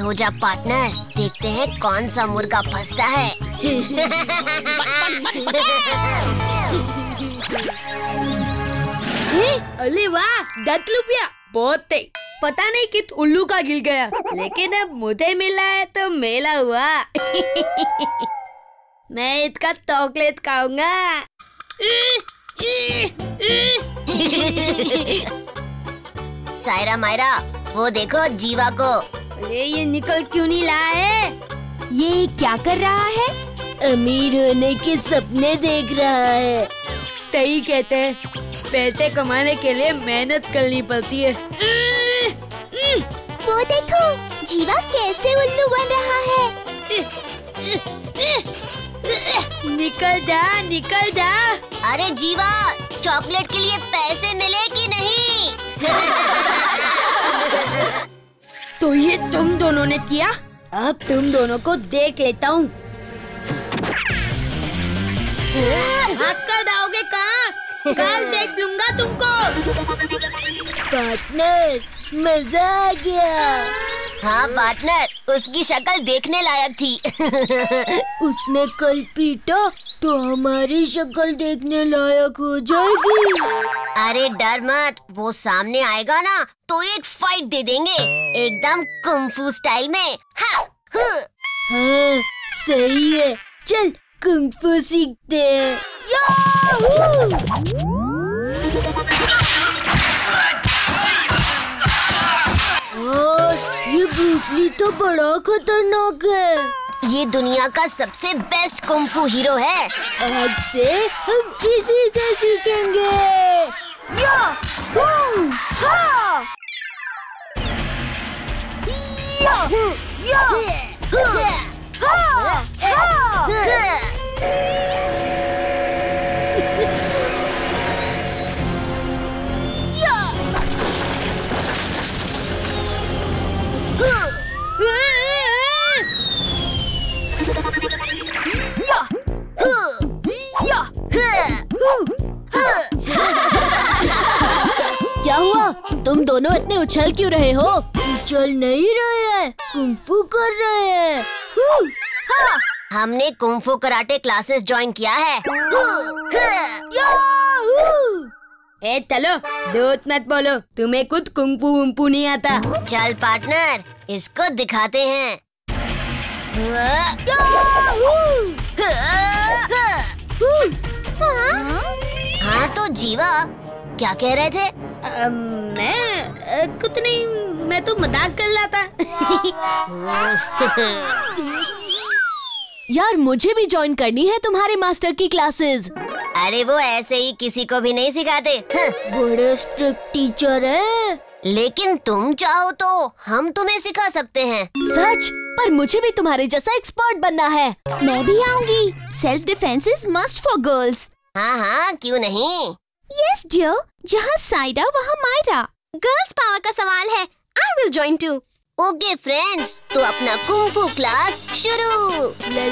हो जा पार्टनर, देखते हैं कौन सा मुर्गा फंसता है। अरे वाह, 10 रुपया बहुत तेज। पता नहीं किस उल्लू का गिर गया, लेकिन अब मुझे मिला है तो मेला हुआ। मैं इसका चॉकलेट खाऊंगा। सायरा मायरा, वो देखो जीवा को। अरे ये निकल क्यों नहीं रहा है? ये क्या कर रहा है? अमीर होने के सपने देख रहा है। सही कहते हैं, पैसे कमाने के लिए मेहनत करनी पड़ती है। वो देखो, जीवा कैसे उल्लू बन रहा है। निकल जा, निकल जा। अरे जीवा, चॉकलेट के लिए पैसे मिले कि नहीं? तो ये तुम दोनों ने किया, अब तुम दोनों को देख लेता हूँ। भाग कर जाओगे कहाँ? कल देख लूंगा तुमको। पार्टनर, मजा आ गया। हाँ पार्टनर, उसकी शक्ल देखने लायक थी। उसने कल पीटा तो हमारी शक्ल देखने लायक हो जाएगी। अरे डर मत, वो सामने आएगा ना तो एक फाइट दे देंगे, एकदम कुंफू स्टाइल में। हाँ सही है, चल कुंफू सीखते हैं। ये ब्रूस ली तो बड़ा खतरनाक है। ये दुनिया का सबसे बेस्ट कुंफू हीरो है। आज से हम इसी से सीखेंगे। क्या हुआ? तुम दोनों इतने उछल क्यों रहे हो? उछल नहीं रहे हैं, कुंफू कर रहे हैं। हमने कुंफू कराटे क्लासेस ज्वाइन किया है। ए चलो, दोस्त मत बोलो, तुम्हें कुछ कुंफू वुंफू नहीं आता। चल पार्टनर, इसको दिखाते हैं। हाँ तो जीवा, क्या कह रहे थे? मैं कुछ नहीं, मैं तो मजाक कर रहा था। यार मुझे भी ज्वाइन करनी है तुम्हारे मास्टर की क्लासेस। अरे वो ऐसे ही किसी को भी नहीं सिखाते। बड़े स्ट्रिक्ट टीचर है। लेकिन तुम चाहो तो हम तुम्हें सिखा सकते हैं। सच? पर मुझे भी तुम्हारे जैसा एक्सपर्ट बनना है। मैं भी आऊंगी। Self defence is must for girls. हाँ हाँ, क्यों नहीं। यस डियर, जहाँ साइरा वहाँ मायरा। गर्ल्स पावर का सवाल है। I will join too. Okay friends, तो अपना कुंफू क्लास शुरू।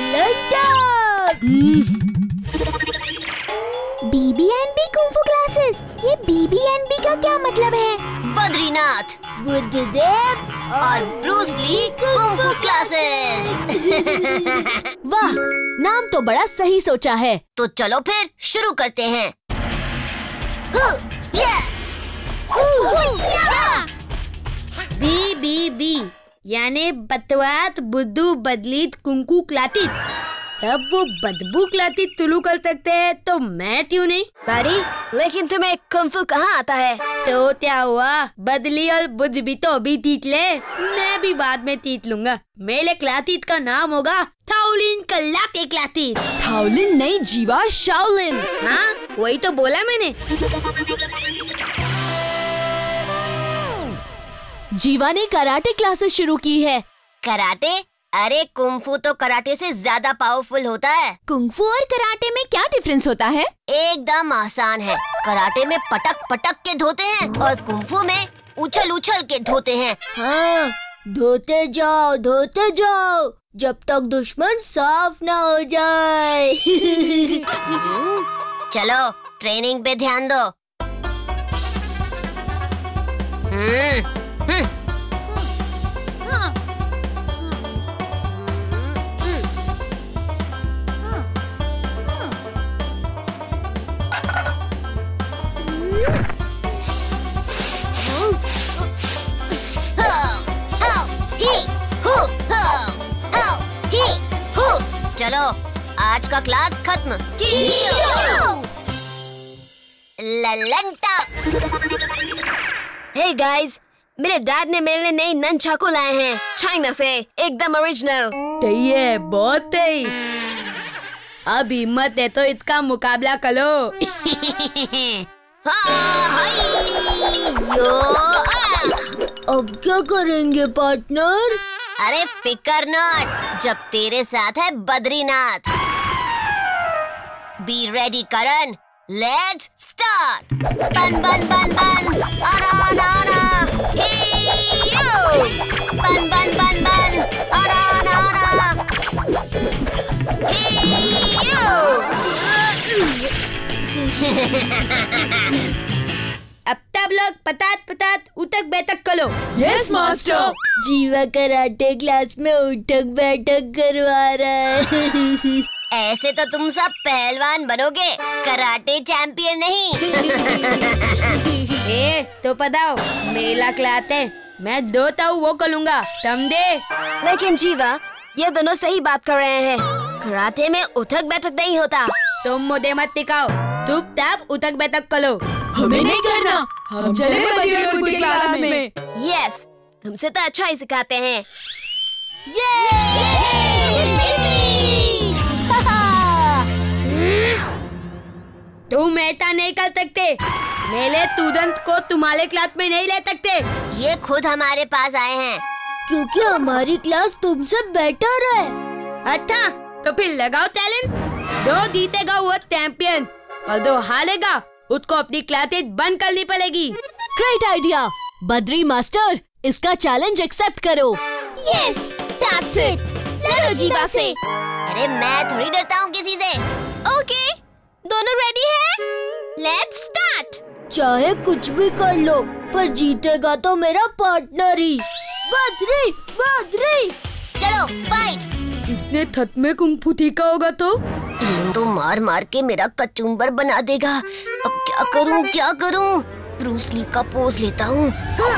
BB&B kung fu classes. ये BB&B का क्या मतलब है? बद्रीनाथ, बुद्धदेव और ब्रूस ली कुंफू क्लासेस। वाह, नाम तो बड़ा सही सोचा है। तो चलो फिर शुरू करते हैं। BBB यानी बतवात बुद्धू बदलीत कुंकू क्लातित। जब वो बदबू क्लातित तुलू कर सकते हैं तो मैं क्यों नहीं? बारी, लेकिन तुम्हें कुंफू कहाँ आता है? तो क्या हुआ, बदली और बुद्ध भी तो अभी तीत ले, मैं भी बाद में तीत लूंगा। मेरे क्लातित का नाम होगा थाउलिन कल्लाते क्लातित। थाउलिन नहीं जीवा, शाओलिन। हाँ वही तो बोला मैंने। जीवा ने कराटे क्लासेस शुरू की है। कराटे? अरे कुंफू तो कराटे से ज्यादा पावरफुल होता है। कुंफू और कराटे में क्या डिफरेंस होता है? एकदम आसान है। कराटे में पटक पटक के धोते हैं और कुंफू में उछल उछल के धोते हैं। हाँ, धोते जाओ जब तक दुश्मन साफ ना हो जाए। चलो ट्रेनिंग पे ध्यान दो। चलो आज का क्लास खत्म। ललंटा। हे गाइस, मेरे डैड ने मेरे लिए नई ननचाकू लाए हैं चाइना से, एकदम ओरिजिनल। सही है, बहुत सही। अब हिम्मत है तो इसका मुकाबला करो। अब क्या करेंगे पार्टनर? अरे फिकर नॉट, जब तेरे साथ है Badrinath. Be ready Karan, let's start. बन बन बन बन, आना आना आना, हियो। बन बन बन बन, आना आना आना, हियो। अब तब लोग पतात पतात उठक बैठक करो। Yes master. Jeeva karate class में उठक बैठक करवा रहा है। ऐसे तो तुम सब पहलवान बनोगे, कराटे चैंपियन नहीं। ए तो पताओ, मेला खिलाते मैं दो ताऊ वो करूँगा, समझे? लेकिन जीवा, ये दोनों सही बात कर रहे हैं। कराटे में उठक बैठक नहीं होता। तुम मुझे मत टिकाओ, चुपचाप उठक बैठक करो। हमें नहीं करना, हम चले बद्रीनाथ की क्लास में। यस, तुमसे तो अच्छा ही सिखाते हैं। तुम ऐसा नहीं कर सकते, मेरे स्टूडेंट को तुम्हारे क्लास में नहीं ले सकते। ये खुद हमारे पास आए हैं क्योंकि हमारी क्लास तुमसे बेटर है। अच्छा, तो फिर लगाओ चैलेंज। दो जीतेगा वो चैंपियन और दो हारेगा उसको अपनी क्लासेस बंद करनी पड़ेगी। ग्रेट आइडिया बद्री मास्टर, इसका चैलेंज एक्सेप्ट करो। Yes, that's it. लड़ो जीवा से। अरे मैं थोड़ी डरता हूँ किसी से। ओके, दोनों रेडी हैं? Let's start. चाहे कुछ भी कर लो, पर जीतेगा तो मेरा पार्टनर ही। बद्री बद्री, चलो फाइट। इतने थक में कुंफू सीखा होगा तो मार मार के मेरा कचुम्बर बना देगा। अब क्या करूं? ब्रूस ली का पोज लेता हूँ।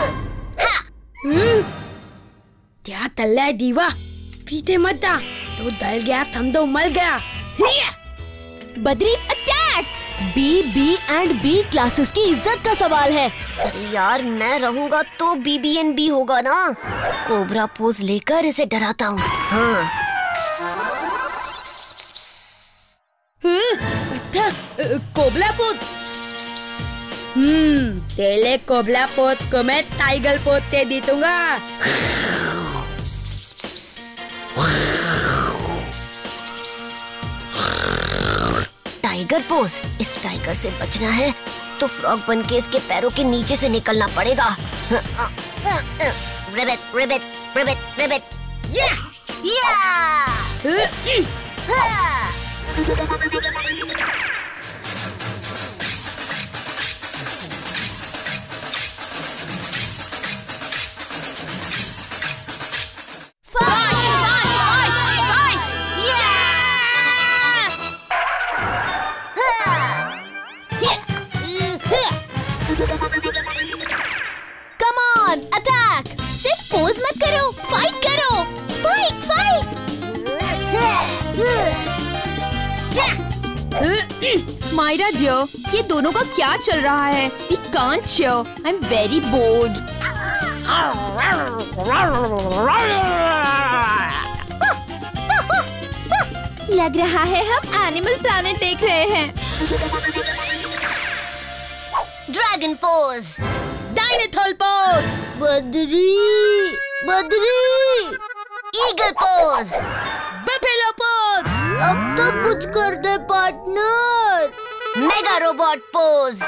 क्या तल्ला है दीवा, पीछे मत आ, तो डर गया थम तो मर गया। Badri attack. B and B classes की इज्जत का सवाल है। यार मैं रहूंगा तो BB&B होगा ना। कोबरा पोज लेकर इसे डराता हूँ। हाँ। अच्छा, कोबला पोत। तेले कोबला पोत को मैं टाइगर पोत दे दी दूंगा। टाइगर पोज, इस टाइगर से बचना है तो फ्रॉग बन के इसके पैरों के नीचे से निकलना पड़ेगा। रिबेट रिबेट रिबेट रिबेट, या कम ऑन, अटैक। सिर्फ पोज मत करो, फाइट करो। Fight fight. मायरा जो, ये दोनों का क्या चल रहा है? We can't show. I'm very bored. लग रहा है हम एनिमल प्लैनेट देख रहे हैं। Dragon pose, dinosaur pose, Badri Badri, eagle pose, buffalo pose. अब तो कुछ कर दे पार्टनर। Mega robot pose.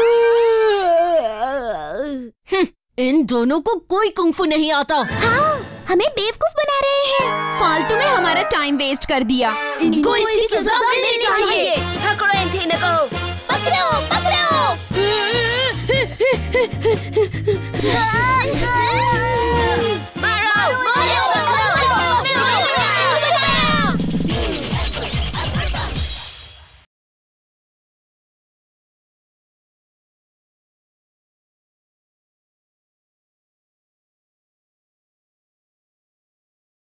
इन दोनों को कोई कुंफू नहीं आता। हाँ, हमें बेवकूफ बना रहे हैं। फालतू में हमारा टाइम वेस्ट कर दिया। इनको इसकी सजा मिलनी चाहिए। पकड़ो इन तीनों को। पकड़ो पकड़ो।